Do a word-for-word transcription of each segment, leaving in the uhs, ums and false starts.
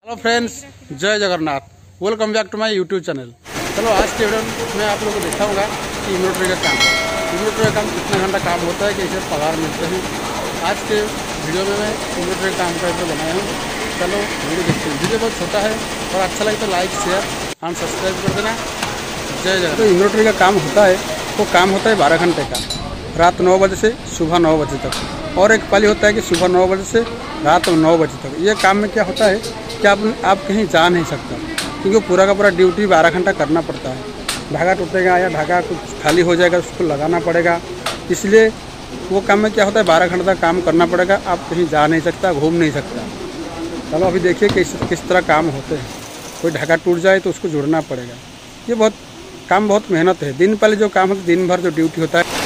Hello friends, जय Jagannath. Welcome back to my YouTube channel. चलो आज के वीडियो में आप लोगों को दिखाऊंगा कि एम्ब्रॉयडरी का काम एम्ब्रॉयडरी का काम कितना घंटा काम होता है, कैसे पगार मिलते हैं। आज के वीडियो में मैं एम्ब्रॉयडरी काम का वीडियो बनाया हूँ। चलो वीडियो देखते हैं। वीडियो बहुत छोटा है और अच्छा लगे तो लाइक शेयर एंड सब्सक्राइब कर देना। जय जगन्नाथ। तो एम्ब्रॉयडरी का काम होता है वो काम होता है बारह घंटे का, रात नौ बजे से सुबह नौ बजे तक। और एक पाली होता है कि सुबह नौ बजे से रात नौ बजे तक। ये काम में क्या होता है कि आप आप कहीं जा नहीं सकता, क्योंकि पूरा का पूरा ड्यूटी बारह घंटा करना पड़ता है। धागा टूटेगा या धागा कुछ खाली हो जाएगा, उसको लगाना पड़ेगा। इसलिए वो काम में क्या होता है, बारह घंटा तक काम करना पड़ेगा। आप कहीं जा नहीं सकता, घूम नहीं सकता। चलो अभी देखिए किस किस तरह काम होते हैं। कोई धागा टूट जाए तो उसको जोड़ना पड़ेगा। ये बहुत काम बहुत मेहनत है। दिन पहले जो काम होता है, दिन भर जो ड्यूटी होता है,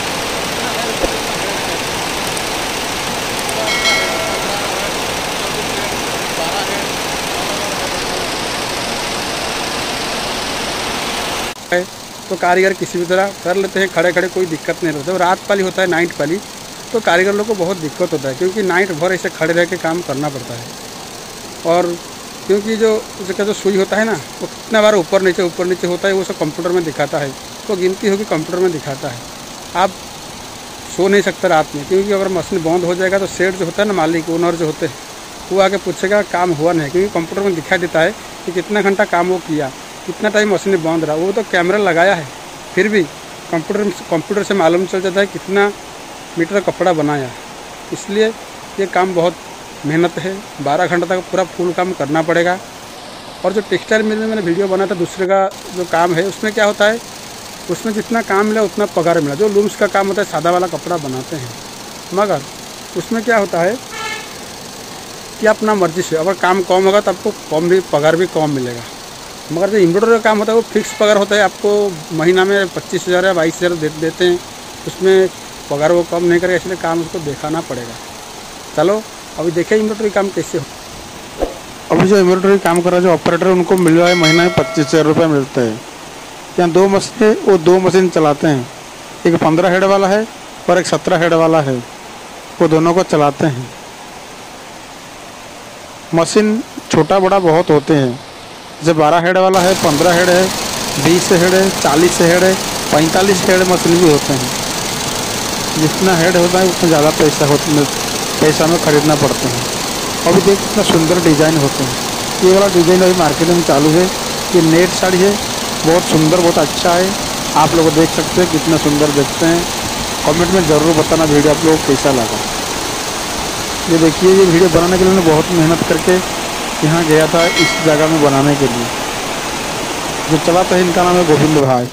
तो कारीगर किसी भी तरह कर लेते हैं खड़े खड़े, कोई दिक्कत नहीं होता है। रात पाली होता है, नाइट पाली, तो कारीगर लोग को बहुत दिक्कत होता है, क्योंकि नाइट भर ऐसे खड़े रह के काम करना पड़ता है। और क्योंकि जो उसका जो सुई होता है ना, वो कितना बार ऊपर नीचे ऊपर नीचे होता है, वो सब कंप्यूटर में दिखाता है। तो गिनती होगी कंप्यूटर में दिखाता है। आप सो नहीं सकते रात में, क्योंकि अगर मशीन बंद हो जाएगा तो सेठ जो होता है ना, मालिक ओनर जो होते हैं, वो आके पूछेगा काम हुआ नहीं, क्योंकि कंप्यूटर में दिखाई देता है कि कितना घंटा काम वो किया, कितना टाइम मशीन बंद रहा। वो तो कैमरा लगाया है, फिर भी कंप्यूटर कंप्यूटर से मालूम चल जाता है कितना मीटर कपड़ा बनाया। इसलिए ये काम बहुत मेहनत है। बारह घंटा तक पूरा फुल काम करना पड़ेगा। और जो टेक्सटाइल मिल में मैंने वीडियो बनाया था दूसरे का जो काम है, उसमें क्या होता है, उसमें जितना काम मिला उतना पगार मिला। जो लूम्स का काम होता है, सादा वाला कपड़ा बनाते हैं, मगर उसमें क्या होता है कि अपना मर्जी से अगर काम कम होगा तो आपको कम भी पगार भी कम मिलेगा। मगर जो एम्ब्रॉयडरी का काम होता है वो फिक्स पगार होता है। आपको महीना में पच्चीस हज़ार या बाईस हज़ार दे देते हैं, उसमें पगार वो कम नहीं करेगा, इसलिए काम उसको दिखाना पड़ेगा। चलो अभी देखें एम्ब्रॉयडरी काम कैसे हो। अभी जो एम्ब्रॉयडरी काम कर रहा है जो ऑपरेटर, उनको मिल रहा है महीना में पच्चीस हज़ार रुपये मिलते हैं। यहाँ दो मशीन वो दो मशीन चलाते हैं, एक पंद्रह हेड वाला है और एक सत्रह हेड वाला है। वो दोनों को चलाते हैं। मशीन छोटा बड़ा बहुत होते हैं, जैसे बारह हेड वाला है, पंद्रह हेड है, बीस हेड है, चालीस हेड है, पैंतालीस हेड मशीन भी होते हैं। जितना हेड होता है उतना ज़्यादा पैसा होता पैसा में ख़रीदना पड़ता है। अभी देख कितना सुंदर डिज़ाइन होते हैं। ये वाला डिज़ाइन अभी मार्केट में चालू है। ये नेट साड़ी है, बहुत सुंदर, बहुत अच्छा है। आप लोग देख सकते हैं कितना सुंदर देखते हैं। कमेंट में ज़रूर बताना वीडियो आप लोग को कैसा लगा। ये देखिए, ये वीडियो बनाने के लिए मैंने बहुत मेहनत करके यहाँ गया था, इस जगह में बनाने के लिए। जो चलाता है इनका नाम है गोविंद भाई।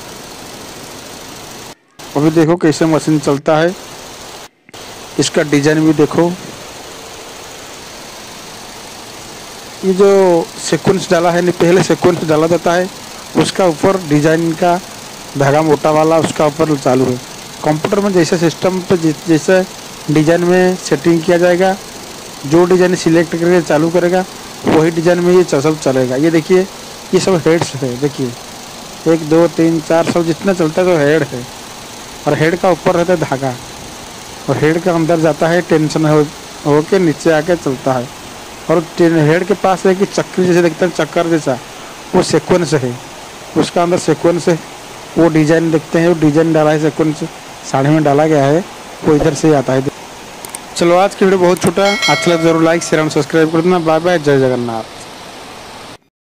अभी देखो कैसे मशीन चलता है, इसका डिजाइन भी देखो। ये जो सीक्वेंस डाला है, नहीं पहले सीक्वेंस डाला जाता है, उसका ऊपर डिजाइन का धागा मोटा वाला उसका ऊपर चालू है। कंप्यूटर में जैसे सिस्टम पे जैसे डिजाइन में सेटिंग किया जाएगा, जो डिजाइन सिलेक्ट करके चालू करेगा वही डिजाइन में ये सब चलेगा। ये देखिए, ये सब हेड्स है। देखिए एक दो तीन चार सब जितना चलता है तो हेड है, और हेड का ऊपर रहता है धागा, और हेड के अंदर जाता है टेंशन हो होके नीचे आके चलता है। और हेड के पास है कि चक्री जैसे देखते हैं, चक्कर जैसा, वो सीक्वेंस है, उसका अंदर सीक्वेंस है। वो डिजाइन देखते हैं, वो डिजाइन डाला है, सीक्वेंस साड़ी में डाला गया है, वो इधर से आता है। चलो आज की वीडियो बहुत छोटा, अच्छा लगे जरूर लाइक शेयर एंड सब्सक्राइब कर देना। बाय बाय, जय जगन्नाथ।